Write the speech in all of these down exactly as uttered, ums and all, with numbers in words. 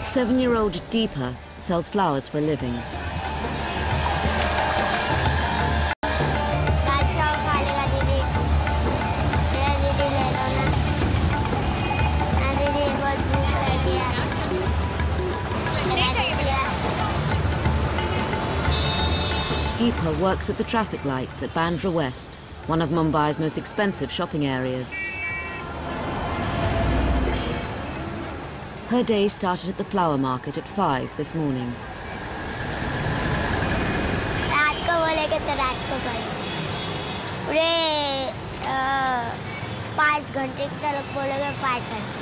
Seven-year-old Deepa sells flowers for a living. Deepa works at the traffic lights at Bandra West, one of Mumbai's most expensive shopping areas. Her day started at the flower market at five this morning. रात को बोलेंगे तो रात को करेंगे। पूरे पाँच घंटे तक बोलेंगे पाँच घंटे।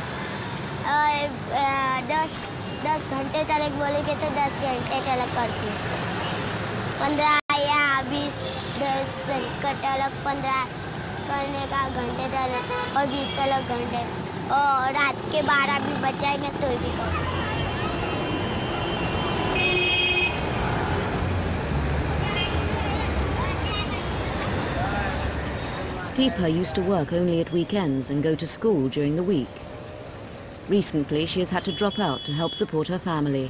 और दस दस घंटे तक बोलेंगे तो दस घंटे तक करती हूँ। पंद्रह या बीस दस तक पंद्रह करने का घंटे तक और बीस तक घंटे और रात के बारह भी बचाएंगे तो भी करो। Deepa used to work only at weekends and go to school during the week. Recently, she has had to drop out to help support her family.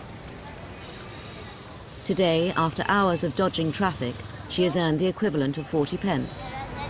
Today, after hours of dodging traffic, she has earned the equivalent of forty pence.